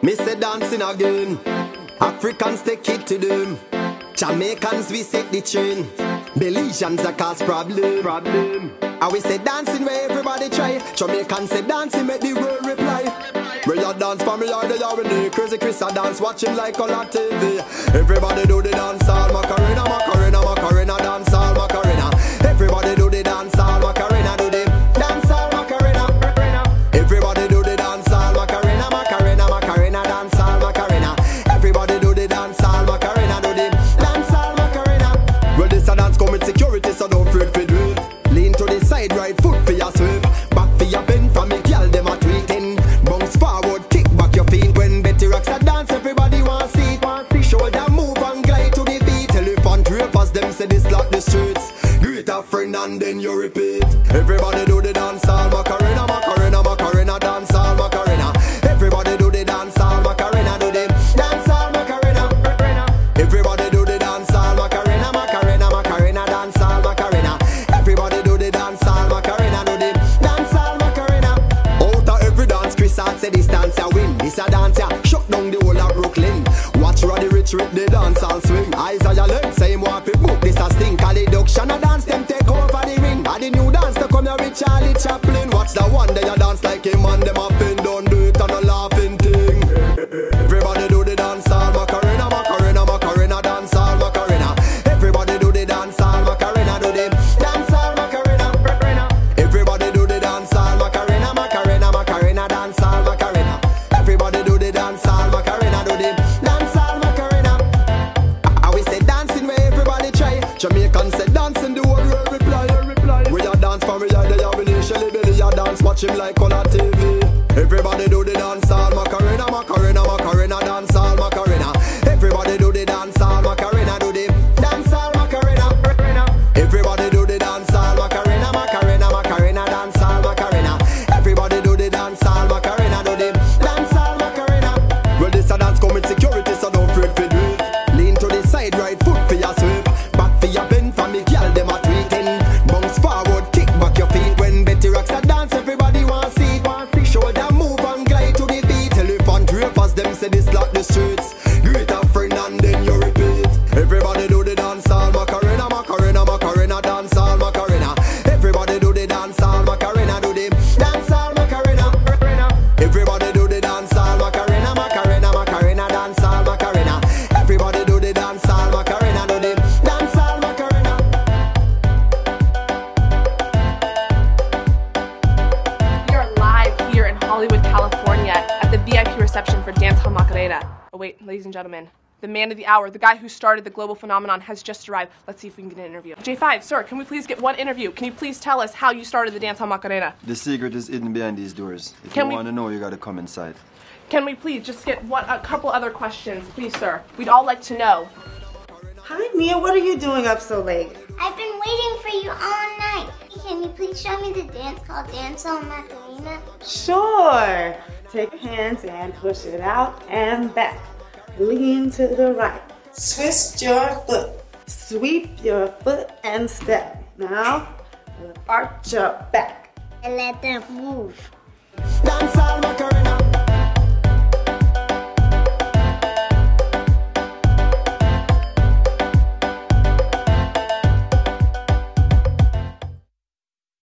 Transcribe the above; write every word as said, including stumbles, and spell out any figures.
Me say dancing again. Africans take it to them. Jamaicans we set the train. Belizeans a cause problem. Problem. And we say dancing where everybody try. Jamaicans say dancing make the world reply. Where you dance for me or the yard the Crazy Chris a dance watching like on T V. Everybody do the dance all Macarena, Macarena, Macarena, dance all Macarena. Everybody do the dance all Macarena, do the dance all Macarena. Everybody do the dance all Macarena, Macarena, Macarena, dance all Macarena. Everybody do the dance all Macarena, do the dance all Macarena. Well this a dance come with security so don't fret for do it. Lean to the side, right foot for your sweep. Back for your bend from me, girl them a tweeting. Bounce forward, kick back your feet. When Betty rocks a dance, everybody want see it. Shoulder move and glide to the beat. Elephant rappers, them say this like the streets. Greet a friend and then you repeat. Everybody do the dance all Macarena, Macarena, Macarena, dance all Macarena. Everybody do the dance all Macarena, do the dance all Macarena. Everybody do the dance all Macarena, Macarena, Macarena, dance all Macarena. Everybody do the dance all Macarena, do the dance all Macarena. Out of every dance, Chris Hart say this dance a win. This a dance ya shut down the whole of Brooklyn. Watch Roddy Rich with the dance all swing. Eyes on your legs, say him want to book this a sting. Call it Duction a dance, them take over the ring. And the new dance to come here with Charlie Chaplin. Watch the one day you dance like him and them up and don't do it on a laughing thing. Everybody do the dance all Macarena, Macarena, Macarena, dance all Macarena. Everybody do the dance all Macarena, do the dance all Macarena. Everybody do the dance all Macarena, Macarena, Macarena, dance all Macarena. Everybody do the dance all Macarena, do the dance all Macarena. I we say dancing where everybody try. Jamaicans say dancing the whole world reply. We a dance for me like the Yavini Shelly Belly a dance watch him like on a T V. Everybody do the dance all Macarena, Macarena, Macarena, dance all Macarena. Everybody do the dance all Macarena, do the dance all Macarena. Everybody do the dance all Macarena, Macarena, Macarena, dance all Macarena. Everybody do the dance all Macarena, do the dance all Macarena. Well this a dance come with security so don't fret for do it. Lean to the side, right foot for your sweep. Back for your bend from me, girl them a tweeting. Bounce forward, kick back your feet. When Betty rocks a dance, everybody want see it. Shoulder move and glide to the beat. Elephant rappers, them say this like the streets. Greet a friend and then you repeat. Everybody do the dance all Macarena, Macarena, Macarena, dance all Macarena. Everybody do the dance all Macarena, do the dance all Macarena. Everybody do the dance all Macarena, Macarena, Macarena, dance all Macarena. Everybody do the dance all Macarena, do the dance all Macarena. We are live here in Hollywood, California at the V I P reception for Dance Hall Macarena. Oh wait, ladies and gentlemen, the man of the hour, the guy who started the global phenomenon has just arrived. Let's see if we can get an interview. J five, sir, can we please get one interview? Can you please tell us how you started the Dance Hall Macarena? The secret is hidden behind these doors. If Can you we- want to know, you gotta come inside. Can we please just get one, a couple other questions, please, sir? We'd all like to know. Hi, Mia. What are you doing up so late? I've been waiting for you all night. Can you please show me the dance called Dance Hall Macarena? Sure. Take your hands and push it out and back. Lean to the right. Twist your foot. Sweep your foot and step. Now, arch your back. And let them move. Dance all Macarena.